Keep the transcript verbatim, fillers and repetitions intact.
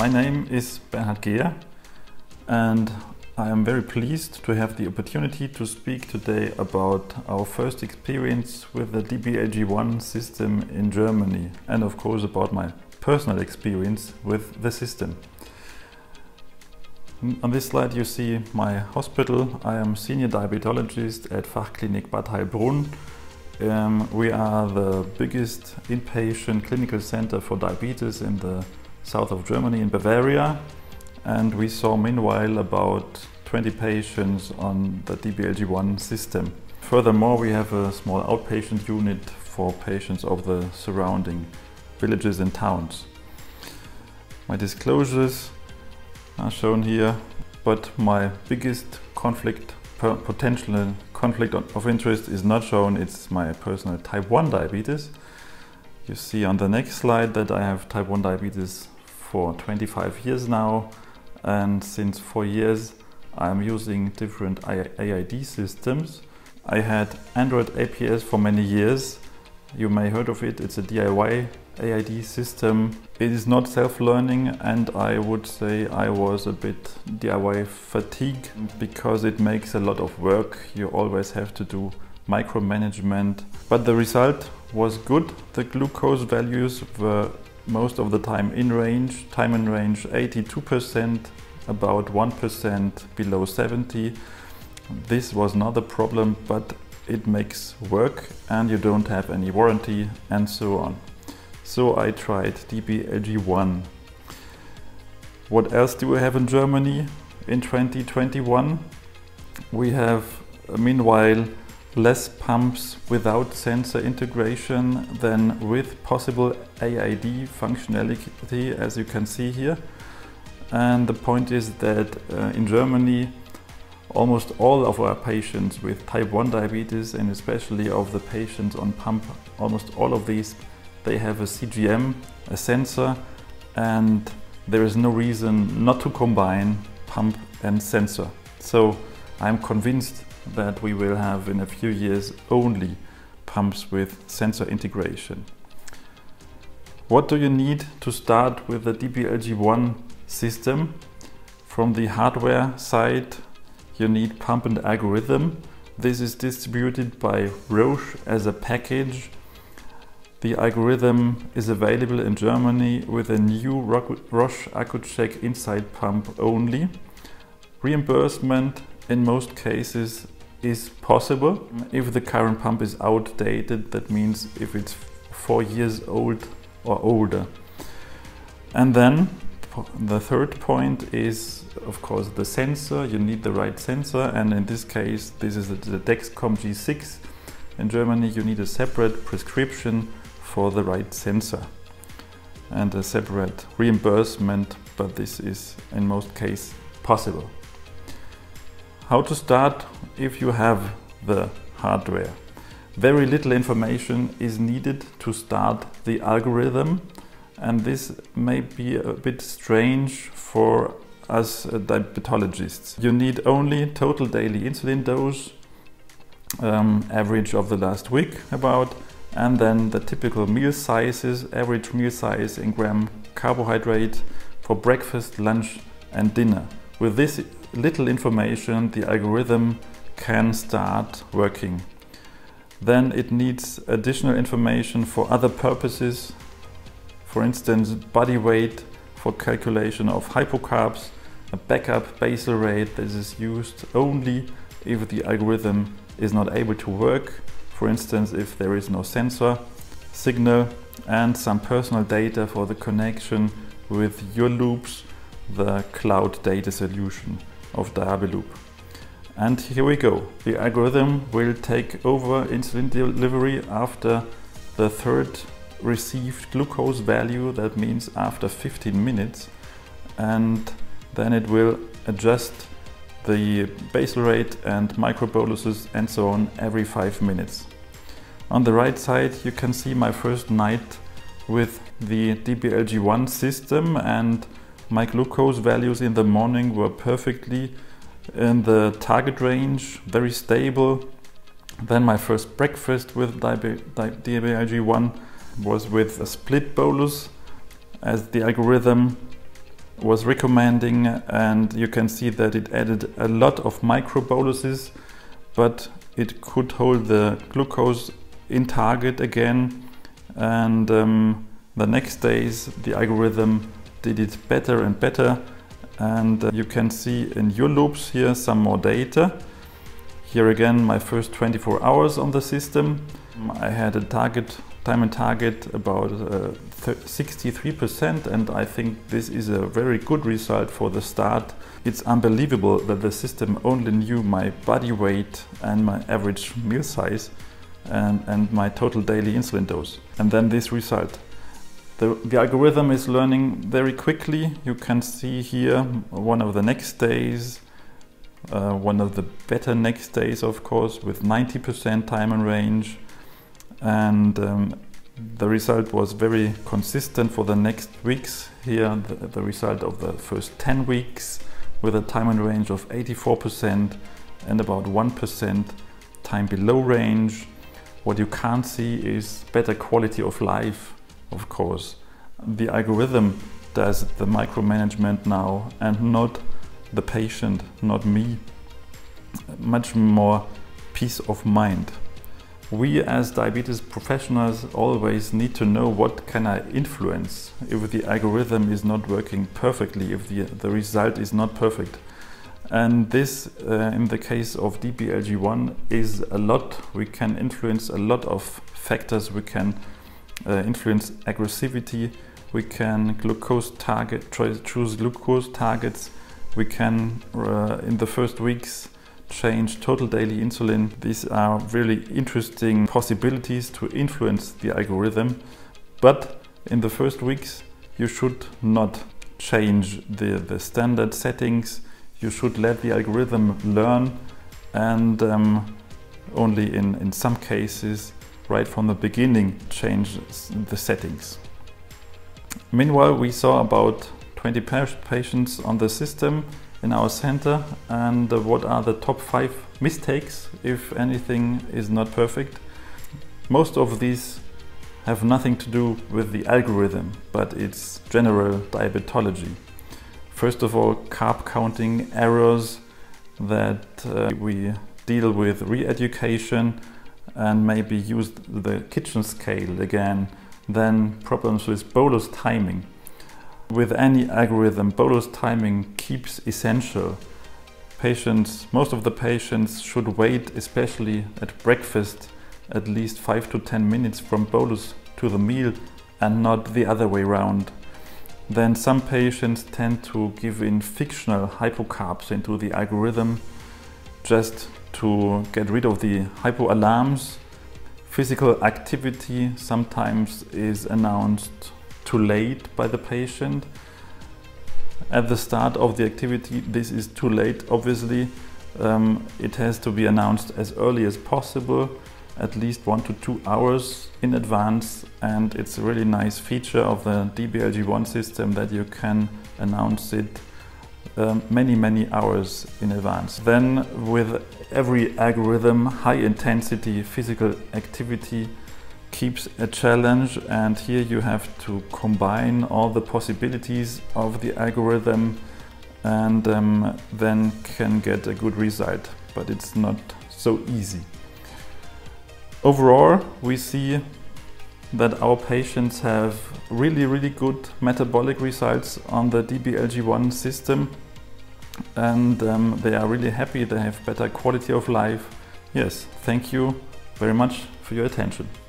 My name is Bernhard Gehr, and I am very pleased to have the opportunity to speak today about our first experience with the D B L G one system in Germany, and of course about my personal experience with the system. On this slide you see my hospital. I am senior diabetologist at Fachklinik Bad Heilbrunn. Um, we are the biggest inpatient clinical center for diabetes in the south of Germany, in Bavaria, and we saw meanwhile about twenty patients on the D B L G one system. Furthermore, we have a small outpatient unit for patients of the surrounding villages and towns. My disclosures are shown here, but my biggest conflict, potential conflict of interest is not shown. It's my personal type one diabetes. You see on the next slide that I have type one diabetes for twenty-five years now, and since four years I'm using different A I D systems. I had Android A P S for many years. You may have heard of it. It's a D I Y A I D system. It is not self-learning, and I would say I was a bit D I Y fatigued because it makes a lot of work. You always have to do micromanagement, but the result was good. The glucose values were most of the time in range, time in range eighty-two percent, about one percent below seventy. This was not a problem, but it makes work and you don't have any warranty and so on. So I tried D B L G one. What else do we have in Germany in twenty twenty-one? We have uh, meanwhile less pumps without sensor integration than with possible A I D functionality, as you can see here. And the point is that uh, in Germany almost all of our patients with type one diabetes, and especially of the patients on pump, almost all of these, they have a C G M, a sensor, and there is no reason not to combine pump and sensor. So I'm convinced that we will have in a few years only pumps with sensor integration. What do you need to start with the D B L G one system? From the hardware side, you need pump and algorithm. This is distributed by Roche as a package. The algorithm is available in Germany with a new Roche Accu-Check Inside pump only. Reimbursement in most cases is possible. If the current pump is outdated, that means if it's four years old or older. And then the third point is, of course, the sensor. You need the right sensor, and in this case this is the Dexcom G six. In Germany you need a separate prescription for the right sensor and a separate reimbursement, but this is in most cases possible. How to start if you have the hardware? Very little information is needed to start the algorithm, and this may be a bit strange for us uh, diabetologists. You need only total daily insulin dose, um, average of the last week about, and then the typical meal sizes, average meal size in gram carbohydrate for breakfast, lunch and dinner. With this little information, the algorithm can start working. Then it needs additional information for other purposes. For instance, body weight for calculation of hypocarbs, a backup basal rate. This is used only if the algorithm is not able to work. For instance, if there is no sensor signal, and some personal data for the connection with your loops, the cloud data solution of Diabeloop. And here we go. The algorithm will take over insulin delivery after the third received glucose value. That means after fifteen minutes, and then it will adjust the basal rate and microboluses and so on every five minutes. On the right side you can see my first night with the D B L G one system, and my glucose values in the morning were perfectly in the target range, very stable. Then my first breakfast with D B L G one was with a split bolus, as the algorithm was recommending, and you can see that it added a lot of microboluses, but it could hold the glucose in target again, and um, the next days the algorithm did it better and better, and uh, you can see in your loops here some more data. Here again my first twenty-four hours on the system. I had a target time and target about uh, sixty-three percent, and I think this is a very good result for the start. It's unbelievable that the system only knew my body weight and my average meal size and, and my total daily insulin dose. And then this result. The, the algorithm is learning very quickly. You can see here one of the next days, uh, one of the better next days of course, with ninety percent time and range. And um, the result was very consistent for the next weeks. Here the, the result of the first ten weeks with a time and range of eighty-four percent and about one percent time below range. What you can't see is better quality of life, of course. The algorithm does the micromanagement now and not the patient, not me. Much more peace of mind. We as diabetes professionals always need to know what can I influence if the algorithm is not working perfectly, if the, the result is not perfect. And this, uh, in the case of D B L G one, is a lot. We can influence a lot of factors. We can uh, influence aggressivity. We can glucose target, choose glucose targets. We can, uh, in the first weeks, change total daily insulin. These are really interesting possibilities to influence the algorithm, but in the first weeks you should not change the, the standard settings. You should let the algorithm learn, and um, only in, in some cases right from the beginning change the settings. Meanwhile, we saw about twenty patients on the system in our center, and uh, what are the top five mistakes if anything is not perfect. Most of these have nothing to do with the algorithm, but it's general diabetology. First of all, carb counting errors that uh, we deal with re-education and maybe use the kitchen scale again. Then problems with bolus timing. With any algorithm, bolus timing keeps essential. Patients, most of the patients should wait, especially at breakfast, at least five to ten minutes from bolus to the meal and not the other way around. Then some patients tend to give in fictional hypocarbs into the algorithm just to get rid of the hypo alarms. Physical activity sometimes is announced too late by the patient. At the start of the activity, this is too late, obviously. Um, it has to be announced as early as possible, at least one to two hours in advance, and it's a really nice feature of the D B L G one system that you can announce it um, many, many hours in advance. Then with every algorithm, high intensity physical activity keeps a challenge, and here you have to combine all the possibilities of the algorithm and um, then can get a good result, but it's not so easy. Overall, we see that our patients have really, really good metabolic results on the D B L G one system, and um, they are really happy, they have better quality of life. Yes, thank you very much for your attention.